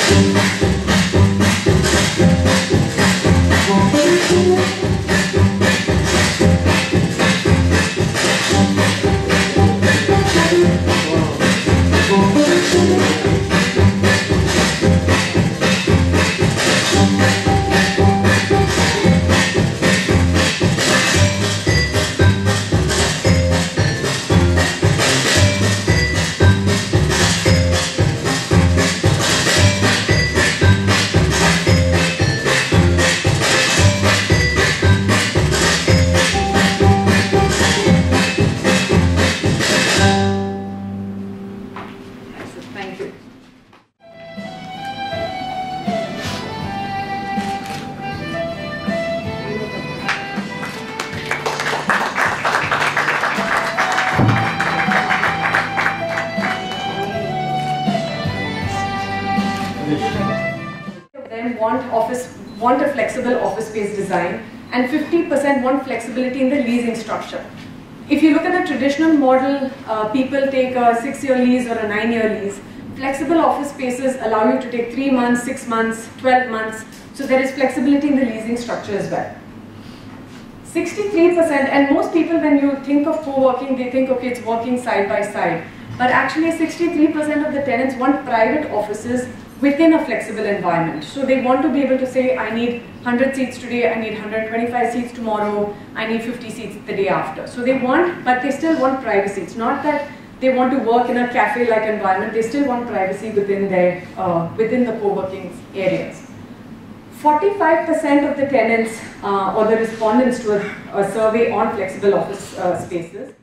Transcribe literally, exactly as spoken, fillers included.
Want office want a flexible office space design, and fifty percent want flexibility in the leasing structure. If you look at the traditional model, uh, people take a six-year lease or a nine-year lease. Flexible office spaces allow you to take three months, six months, twelve months. So there is flexibility in the leasing structure as well. sixty-three percent, and most people when you think of co-working, they think, okay, it's working side by side. But actually sixty-three percent of the tenants want private offices within a flexible environment. So they want to be able to say, I need one hundred seats today, I need one hundred twenty-five seats tomorrow, I need fifty seats the day after. So they want, but they still want privacy. It's not that they want to work in a cafe-like environment, they still want privacy within their, uh, within the co-working areas. forty-five percent of the tenants uh, or the respondents to a, a survey on flexible office uh, spaces